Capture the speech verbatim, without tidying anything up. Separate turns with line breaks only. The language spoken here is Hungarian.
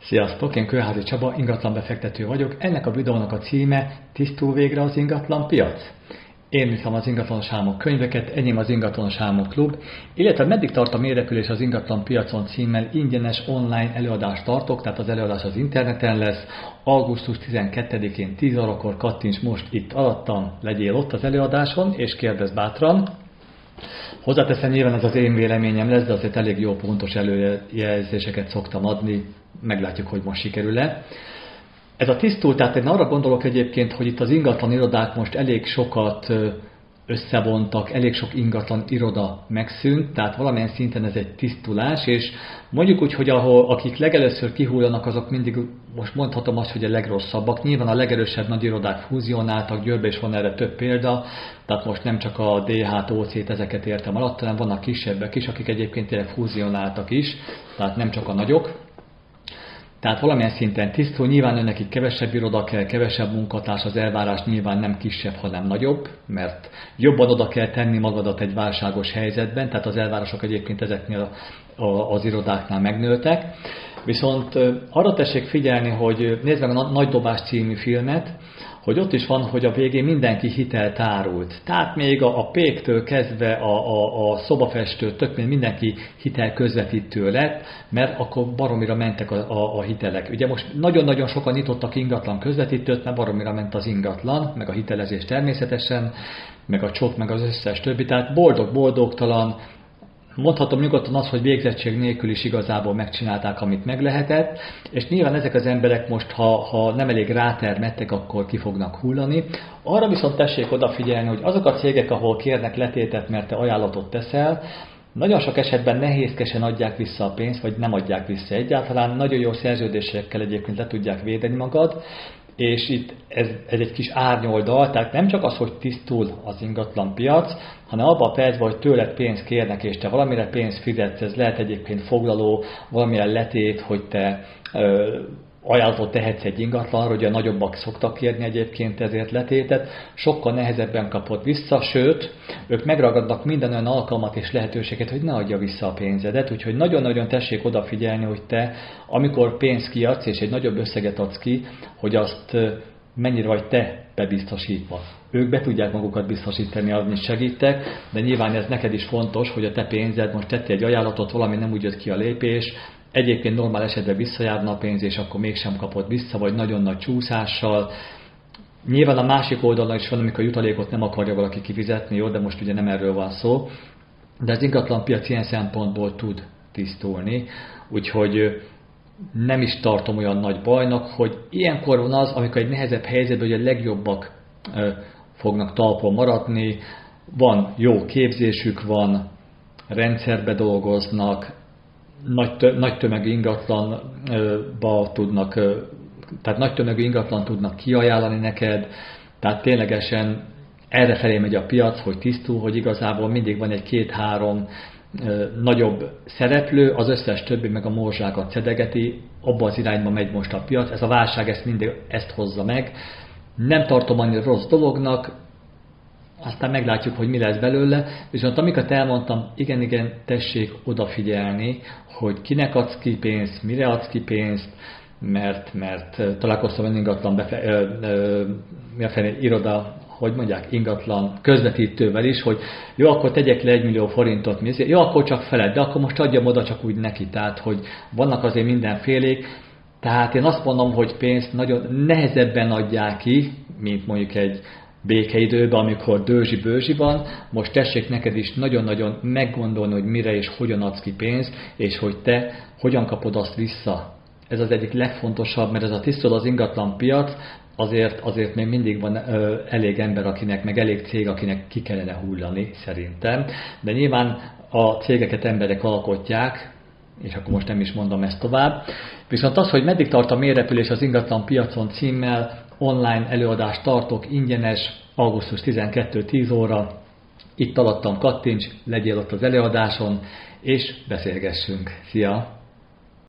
Sziasztok, én Kőházi Csaba, ingatlanbefektető vagyok. Ennek a videónak a címe Tisztul végre az ingatlan piac? Én viszem az ingatlanos álmok könyveket, enyém az ingatlanos álmok klub, illetve meddig tart a mérepülés az ingatlan piacon címmel ingyenes online előadást tartok, tehát az előadás az interneten lesz. augusztus tizenkettedikén tíz órakor kattints most itt alattam, legyél ott az előadáson, és kérdezz bátran. Hozzáteszem, nyilván ez az én véleményem lesz, de azért elég jó pontos előjelzéseket szoktam adni, meglátjuk, hogy most sikerül-e. Ez a tisztul, tehát én arra gondolok egyébként, hogy itt az ingatlan irodák most elég sokat összevontak, elég sok ingatlan iroda megszűnt, tehát valamilyen szinten ez egy tisztulás, és mondjuk úgy, hogy ahol, akik legelőször kihullanak, azok mindig, most mondhatom azt, hogy a legrosszabbak. Nyilván a legerősebb nagy irodák fúzionáltak, Győrben is van erre több példa, tehát most nem csak a dé há-t, ó cét, ezeket értem alatt, hanem vannak kisebbek is, akik egyébként tényleg fúzionáltak is, tehát nem csak a nagyok. Tehát valamilyen szinten tisztul, nyilván nekik kevesebb iroda kell, kevesebb munkatárs, az elvárás nyilván nem kisebb, hanem nagyobb, mert jobban oda kell tenni magadat egy válságos helyzetben, tehát az elvárások egyébként ezeknél az irodáknál megnőttek. Viszont arra tessék figyelni, hogy nézd meg a Nagy Dobás című filmet, hogy ott is van, hogy a végén mindenki hitelt árult. Tehát még a, a péktől kezdve a, a, a szobafestő, tök mindenki hitel közvetítő lett, mert akkor baromira mentek a, a, a hitelek. Ugye most nagyon-nagyon sokan nyitottak ingatlan közvetítőt, mert baromira ment az ingatlan, meg a hitelezés természetesen, meg a csok, meg az összes többi. Tehát boldog-boldogtalan, mondhatom nyugodtan azt, hogy végzettség nélkül is igazából megcsinálták, amit meg lehetett, és nyilván ezek az emberek most, ha, ha nem elég rátermettek, akkor ki fognak hullani. Arra viszont tessék odafigyelni, hogy azok a cégek, ahol kérnek letétet, mert te ajánlatot teszel, nagyon sok esetben nehézkesen adják vissza a pénzt, vagy nem adják vissza egyáltalán, nagyon jó szerződésekkel egyébként le tudják védeni magad, és itt ez, ez egy kis árnyoldal, tehát nem csak az, hogy tisztul az ingatlan piac, hanem abban a percben, hogy tőled pénzt kérnek, és te valamire pénzt fizetsz, ez lehet egyébként foglaló, valamilyen letét, hogy te ö, ajánlatot tehetsz egy ingatlanra, hogy a nagyobbak szoktak kérni egyébként ezért letétet, sokkal nehezebben kapod vissza, sőt, ők megragadnak minden olyan alkalmat és lehetőséget, hogy ne adja vissza a pénzedet, úgyhogy nagyon-nagyon tessék odafigyelni, hogy te, amikor pénzt kiadsz és egy nagyobb összeget adsz ki, hogy azt mennyire vagy te bebiztosítva. Ők be tudják magukat biztosítani, amit segítek, de nyilván ez neked is fontos, hogy a te pénzed, most tettél egy ajánlatot, valami nem úgy jött ki a lépés, egyébként normál esetben visszajárna a pénz, és akkor mégsem kapod vissza, vagy nagyon nagy csúszással. Nyilván a másik oldalon is van, amikor a jutalékot nem akarja valaki kifizetni, jó, de most ugye nem erről van szó. De az ingatlanpiac ilyen szempontból tud tisztulni, úgyhogy nem is tartom olyan nagy bajnak, hogy ilyenkor van az, amikor egy nehezebb helyzetben, hogy a legjobbak fognak talpon maradni, van jó képzésük, van, rendszerbe dolgoznak, Nagy, tö, nagy tömegű ingatlanba tudnak, tehát nagy tömegű ingatlan tudnak kiajánlani neked, tehát ténylegesen errefelé megy a piac, hogy tisztul, hogy igazából mindig van egy két-három nagyobb szereplő, az összes többi meg a morzsákat szedegeti, abba az irányba megy most a piac, ez a válság ezt mindig ezt hozza meg. Nem tartom annyira rossz dolognak, aztán meglátjuk, hogy mi lesz belőle, viszont amiket elmondtam, igen-igen, tessék odafigyelni, hogy kinek adsz ki pénzt, mire adsz ki pénzt, mert, mert találkoztam olyan ingatlan befe, ö, ö, mi a fene, iroda, hogy mondják, ingatlan közvetítővel is, hogy jó, akkor tegyek le egy millió forintot, mi, jó, akkor csak feled, de akkor most adjam oda csak úgy neki, tehát, hogy vannak azért mindenfélék, tehát én azt mondom, hogy pénzt nagyon nehezebben adják ki, mint mondjuk egy békeidőben, amikor dőzsi-bőzsi van, most tessék neked is nagyon-nagyon meggondolni, hogy mire és hogyan adsz ki pénzt, és hogy te hogyan kapod azt vissza. Ez az egyik legfontosabb, mert ez a tisztul az ingatlan piac, azért, azért még mindig van ö, elég ember, akinek, meg elég cég, akinek ki kellene hullani szerintem. De nyilván a cégeket emberek alkotják, és akkor most nem is mondom ezt tovább. Viszont az, hogy meddig tart a mérepülés az ingatlan piacon címmel, online előadást tartok, ingyenes, augusztus tizenkettedike tíz óra, itt alattam kattints, legyél ott az előadáson, és beszélgessünk. Szia!